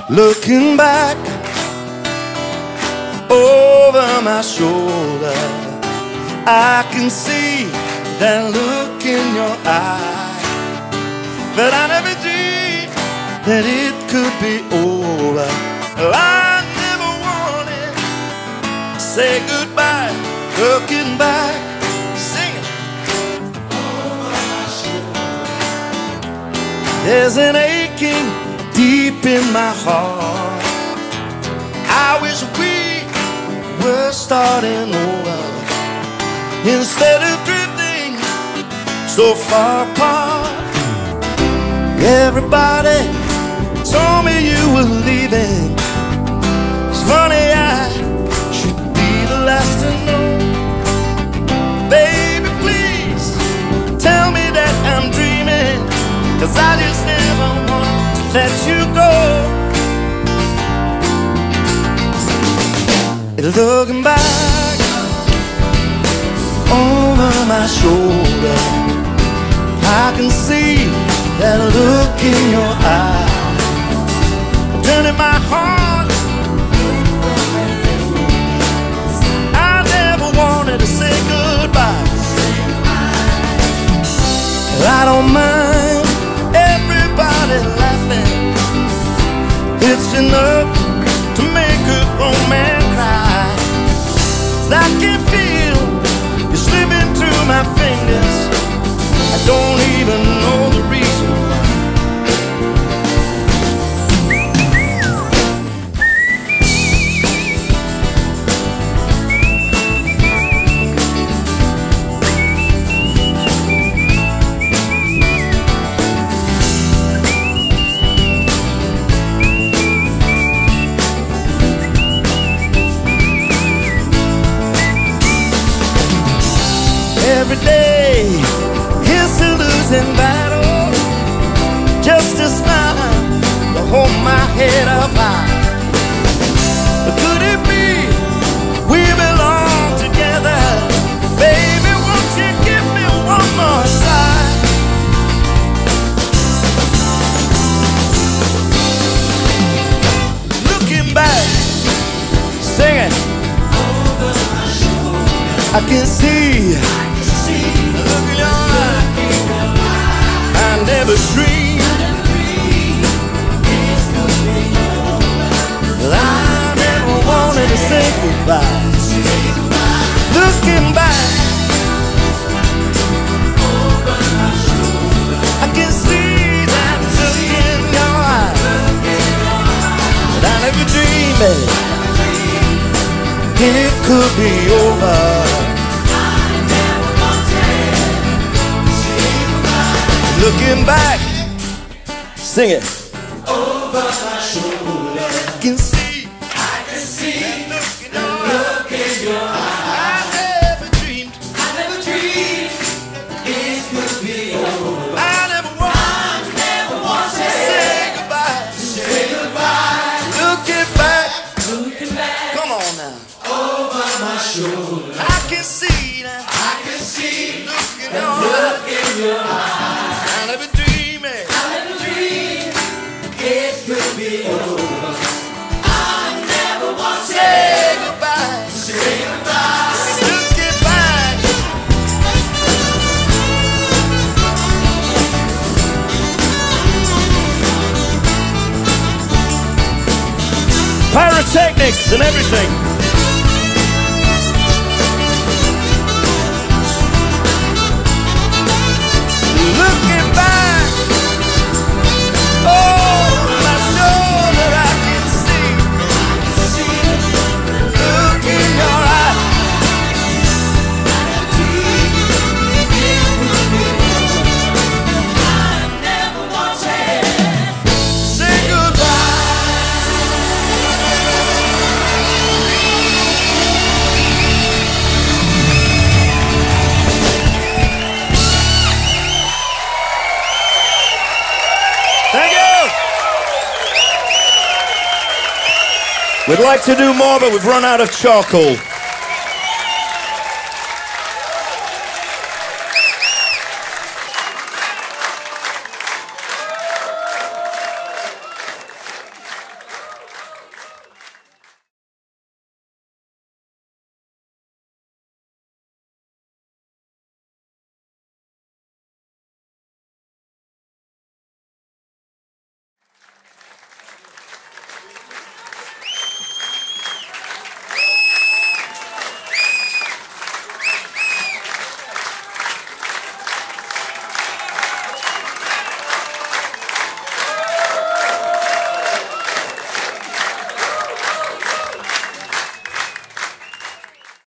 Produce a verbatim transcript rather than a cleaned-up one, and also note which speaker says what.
Speaker 1: Looking back over my shoulder, I can see that look in your eye, but I never dreamed that it could be over. I never wanted to say goodbye. Looking back, singing over my shoulder, there's an aching deep in my heart. I wish we were starting over instead of drifting so far apart. Everybody told me you were leaving. It's funny, I should be the last to know. Baby, please tell me that I'm dreaming, 'cause I just never want to let you go. Looking back over my shoulder, I can see that look in your eye, turning my heart. I never wanted to say goodbye. I don't mind everybody laughing. It's enough to make a grown man cry. I can feel you slipping through my fingers. I don't even know the reason why. Every day is a losing battle, just a smile to hold my head up high. But could it be we belong together? Baby, won't you give me one more sigh? Looking back, singing over my shoulder, I can see I never dreamed, I never wanted to say goodbye. Looking back over my shoulder, I can see that look in your eyes, but I never dreamed it could be over. Looking back, sing it. Over my shoulder, I can see, I can see that look in your, look in your eyes. I never dreamed, I never dreamed it could be over. I never want, I never want to say goodbye, say goodbye. Looking back, looking back, come on now. Over my shoulder, I can see now, I can see look in your, look in your eyes. I never want to say goodbye, say goodbye. Looking back, pyrotechnics and everything. Looking back, oh, thank you! We'd like to do more, but we've run out of charcoal.